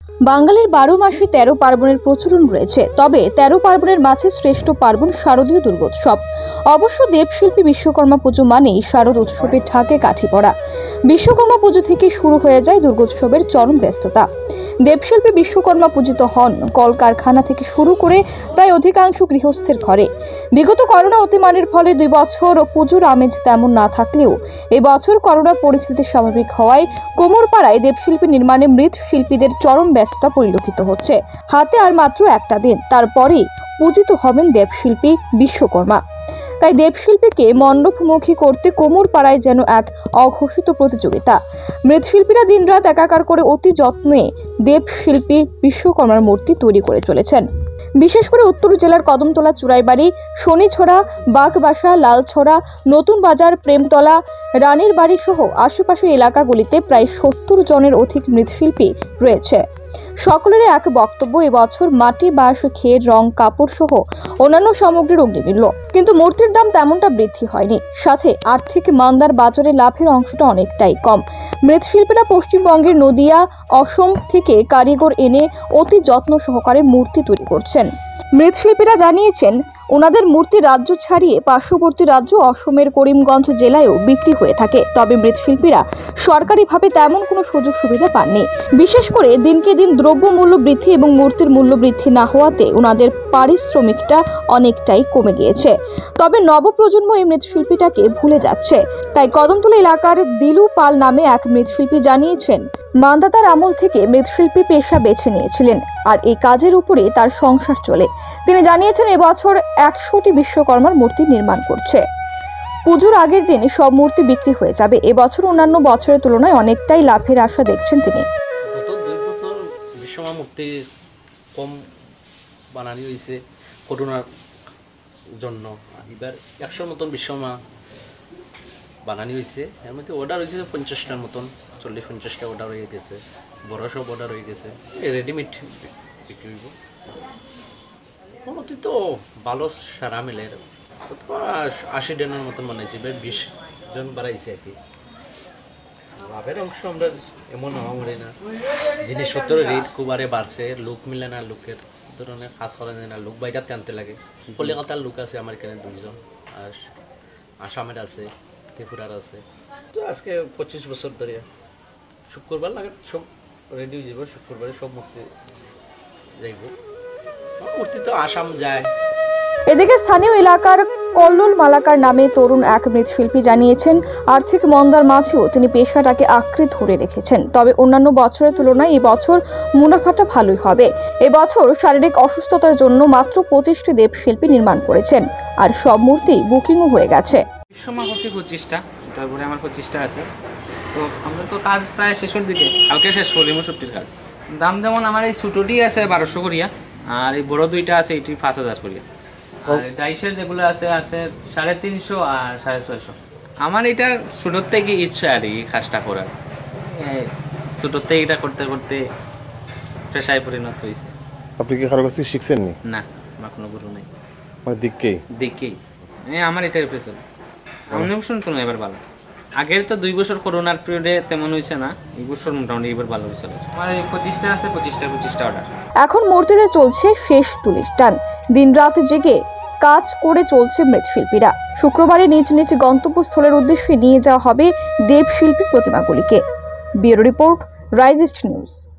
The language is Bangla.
বাঙালির 12 মাসে 13 পার্বণের প্রচলন রয়েছে, তবে 13 পার্বণের মাঝে শ্রেষ্ঠ পার্বণ শারদীয় দুর্গোৎসব। অবশ্য দেবশিল্পী বিশ্বকর্মা পুজো মানেই শারদ উৎসবের ঢাকে কাঠি পড়া। বিশ্বকর্মা পুজো থেকে শুরু হয়ে যায় দুর্গোৎসবের চরম ব্যস্ততা। দেবশিল্পী বিশ্বকর্মা পূজিত হন কলকারখানা থেকে শুরু করে প্রায় অধিকাংশ গৃহস্থের ঘরে। বিগত করোনা অতিমারির ফলে 2 বছর পুজোর আমেজ তেমন না থাকলেও এবছর করোনা পরিস্থিতি স্বাভাবিক হওয়ায় কোমরপাড়ায় দেবশিল্পী নির্মাণে মৃৎশিল্পীদের চরম ব্যস্ততা পরিলক্ষিত হচ্ছে। হাতে আর মাত্র একটা দিন, তারপরেই পূজিত হবেন দেবশিল্পী বিশ্বকর্মা। তাই দেবশিল্পীকে মণ্ডপমুখী করতে কোমরপাড়ায় যেন এক অঘোষিত প্রতিযোগিতা। মৃৎশিল্পীরা দিনরাত একাকার করে অতি যত্নে দেবশিল্পী বিশ্বকর্মার মূর্তি তৈরি করে চলেছেন। বিশেষ করে উত্তর জেলার কদমতলা, চুরাইবাড়ি, শনিছড়া, বাগবাসা, লালছড়া, নতুন বাজার, প্রেমতলা, রানীর বাড়ি সহ আশেপাশের এলাকাগুলিতে প্রায় 70 জনের অধিক মৃৎশিল্পী রয়েছে। সকলের এক বক্তব্য, এবছর মাটি, বাঁশ, খের, রং, কাপড় সহ অন্যান্য সামগ্রীর অগ্নিমূল্য, কিন্তু মূর্তির দাম তেমনটা বৃদ্ধি হয়নি। সাথে আর্থিক মান্দার বাজারে লাভের অংশটা অনেকটাই কম। মৃৎশিল্পীরা পশ্চিমবঙ্গের নদিয়া, অসম থেকে কারিগর এনে অতি যত্ন সহকারে মূর্তি তৈরি করছেন। মৃৎশিল্পীরা জানিয়েছেন ওনাদের মূর্তি রাজ্য ছাড়িয়ে পার্শ্ববর্তী রাজ্য অসমের করিমগঞ্জ জেলায়ও বিক্রি হয়ে থাকে। তবে মৃৎশিল্পীরা সরকারিভাবে তেমন কোনো সুযোগ সুবিধা পাননি। বিশেষ করে দিনকে দিন দ্রব্যমূল্য বৃদ্ধি এবং মূর্তির মূল্য বৃদ্ধি না হওয়াতে ওনাদের পারিশ্রমিকটা অনেকটাই কমে গিয়েছে। তবে নবপ্রজন্ম এই মৃৎশিল্পীটাকে ভুলে যাচ্ছে। তাই কদমতলা এলাকার দিলু পাল নামে এক মৃৎশিল্পী জানিয়েছেন মান্দাতার আমল থেকে মৃৎশিল্পী পেশা বেছে নিয়েছিলেন আর এই কাজের উপরে তার সংসার চলে। তিনি জানিয়েছেন এবছর 100টি বিশ্বকর্মার মূর্তি নির্মাণ করছে। পুজোর আগের দিন সব মূর্তি বিক্রি হয়ে যাবে। এবছর অন্যান্য বছরের তুলনায় অনেকটাই লাভের আশা দেখছেন তিনি। গত 2 বছর বিশ্বকর্মা মূর্তি কম বানানি হয়েছে করোনার জন্য। এবার 100 মতন বিশ্বকর্মা বানানি হয়েছে। এর মধ্যে অর্ডার হয়েছে 50টার মতন, 40-50টা অর্ডার হয়ে গেছে। বড় সব অর্ডার হয়ে গেছে, রেডিমেড বিক্রি হইব। মোটামুটি তো ভালো সারা মিলে 80 জনের মতন বানাইছে, এবার 20 জন বাড়াইছে আর কি। লাভের অংশ আমরা এমন হওয়া না, জিনিসপত্রের রেট খুব আরে বাড়ছে, লোক মিলে না, লোকের ধরনের কাজ করা যায় না, লোক বাইরে আনতে লাগে। কলিকাতার লোক আছে আমার এখানে 2 জন, আর আসামের আছে, ত্রিপুরার আছে। তো আজকে 25 বছর ধরে শুক্রবার লাগে সব রেডি হয়ে যাব। শুক্রবারে সব মূর্তি যাইব, মূর্তি তো আসাম যায়। এদিকে স্থানীয় এলাকার কল্লোল মালাকার নামে তরুণ এক মৃৎশিল্পী জানিয়েছেন আর্থিক মন্দার মাঝেও তিনি পেশাটাকে আঁকড়ে ধরে রেখেছেন। তবে অন্যান্য বছরের তুলনায় এই বছর মুনাফাটা ভালোই হবে। এবছর শারীরিক অসুস্থতার জন্য মাত্র 25টি দেবশিল্পী নির্মাণ করেছেন আর সব মূর্তি বুকিংও হয়ে গেছে। বিশ্বকর্মা করছি 25টা, তারপরে আমার 25টা আছে। তো আমরা তো কাজ প্রায় শেষের দিকে, কালকে শেষ করলাম সবটির কাজ। দাম যেমন আমার এই ছোটোটি আছে 1200 করিয়া, আর এই বড় দুইটা আছে এটি 5000 করিয়া। আর ডাইসের যেগুলো আছে 350 আর 650। আমার এটা ছোটোর থেকে ইচ্ছা আর এই কাজটা করার, ছোটোর থেকে এটা করতে করতে পেশায় পরিণত হয়েছে। আপনি কি কারো কাছ থেকে শিখছেন নি? না, আমার কোনো গুরু নেই, মানে দেখেই আমার এটার পেছনে অন্য বছর তো এবার ভালো। আগের তো 2 বছর করোনার পিরিয়ডে তেমন হয়েছে না, এই বছর মোটামুটি এবার ভালো হয়েছে। আমার 25টা আছে, 25টা অর্ডার। এখন মূর্তিতে চলছে শেষ তুলির টান। দিন রাত জেগে কাজ করে চলছে মৃৎশিল্পীরা। শুক্রবারে নিজ নিজ গন্তব্যস্থলের উদ্দেশ্যে নিয়ে যাওয়া হবে দেবশিল্পী প্রতিমাগুলিকে। ব্যুরো রিপোর্ট, রাইজিস্ট নিউজ।